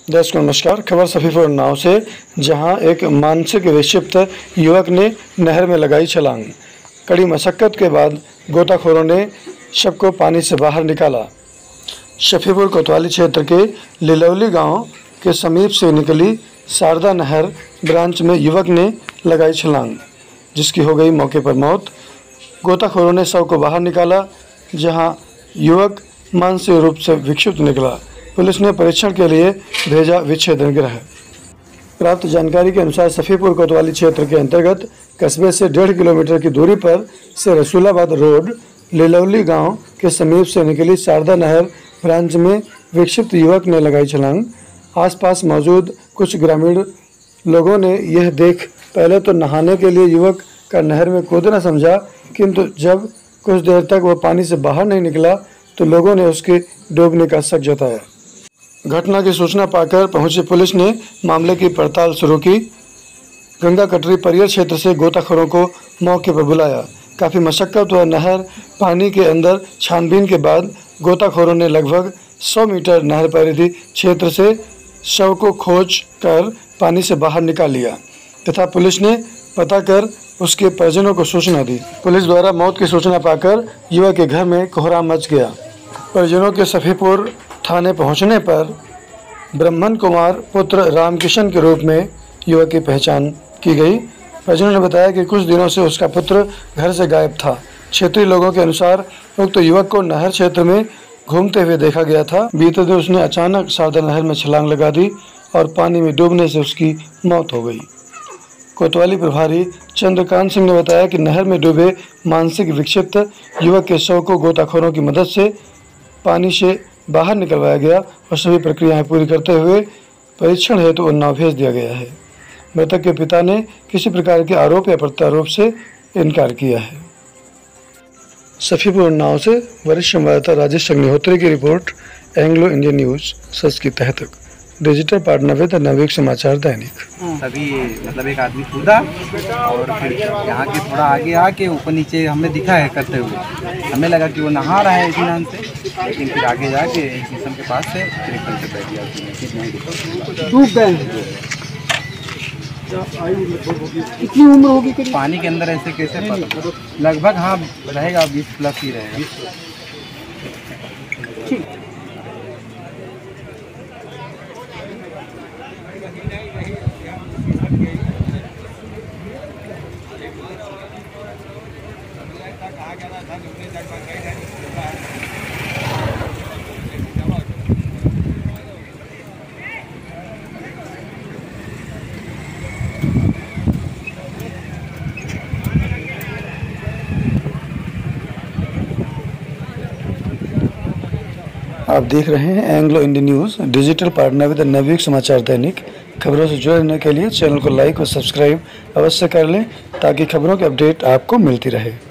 दर्शकों नमस्कार। खबर सफीपुर नाव से, जहां एक मानसिक विक्षिप्त युवक ने नहर में लगाई छलांग। कड़ी मशक्कत के बाद गोताखोरों ने शव को पानी से बाहर निकाला। सफीपुर कोतवाली क्षेत्र के लिलौली गांव के समीप से निकली शारदा नहर ब्रांच में युवक ने लगाई छलांग, जिसकी हो गई मौके पर मौत। गोताखोरों ने शव को बाहर निकाला, जहां युवक मानसिक रूप से विक्षिप्त निकला। पुलिस ने परीक्षण के लिए भेजा विच्छेदन गृह। प्राप्त जानकारी के अनुसार सफीपुर कोतवाली क्षेत्र के अंतर्गत कस्बे से 1.5 किलोमीटर की दूरी पर से रसूलाबाद रोड लिलौली गांव के समीप से निकली शारदा नहर ब्रांच में विक्षिप्त युवक ने लगाई छलांग। आसपास मौजूद कुछ ग्रामीण लोगों ने यह देख पहले तो नहाने के लिए युवक का नहर में कूदना समझा, किंतु जब कुछ देर तक वह पानी से बाहर नहीं निकला तो लोगों ने उसके डूबने का शक जताया। घटना की सूचना पाकर पहुंची पुलिस ने मामले की पड़ताल शुरू की। गंगा कटरी परियर क्षेत्र से गोताखोरों को मौके पर बुलाया। काफ़ी मशक्कत व नहर पानी के अंदर छानबीन के बाद गोताखोरों ने लगभग 100 मीटर नहर परिधि क्षेत्र से शव को खोज कर पानी से बाहर निकाल लिया तथा पुलिस ने पता कर उसके परिजनों को सूचना दी। पुलिस द्वारा मौत की सूचना पाकर युवक के घर में कोहराम मच गया। परिजनों के सफीपुर थाने पहुंचने पर ब्रह्मन कुमार पुत्र रामकिशन के रूप में युवक की पहचान की गई। परिजनों ने बताया कि कुछ दिनों से उसका पुत्र घर से गायब था। क्षेत्रीय लोगों के अनुसार उक्त युवक को नहर क्षेत्र में घूमते हुए देखा गया था। बीते दिन उसने अचानक शारदा नहर में छलांग लगा दी और पानी में डूबने से उसकी मौत हो गई। कोतवाली प्रभारी चंद्रकांत सिंह ने बताया कि नहर में डूबे मानसिक विक्षिप्त युवक के शव को गोताखोरों की मदद से पानी से बाहर निकलवाया गया और सभी प्रक्रियाएं पूरी करते हुए परीक्षण हेतु उन्नाव भेज दिया गया है। मृतक के पिता ने किसी प्रकार के आरोप या प्रत्यारोप से इनकार किया है। सफीपुर नाव से वरिष्ठ संवाददाता राजेश अग्निहोत्री की रिपोर्ट, एंग्लो इंडियन न्यूज, सच की तह तक। Digital partner with Navyug Samachar दैनिक। तभी मतलब एक आदमी कूदा और फिर यहाँ के थोड़ा आगे आके ऊपर नीचे हमें दिखा है करते हुए। हमें लगा कि वो नहा रहा है इत्मीनान से, लेकिन फिर आगे जाके एक शीशम के पास से फिर एकदम से बैठ गया। डूब गए। कितनी उम्र होगी? पानी के अंदर ऐसे कैसे पता? लगभग हाँ रहेगा, 20 प्लस ही रहेगा। आप देख रहे हैं Anglo Indian news, digital partner with Navyug Samachar Dainik. खबरों से जुड़े रहने के लिए चैनल को लाइक और सब्सक्राइब अवश्य कर लें, ताकि खबरों की अपडेट आपको मिलती रहे।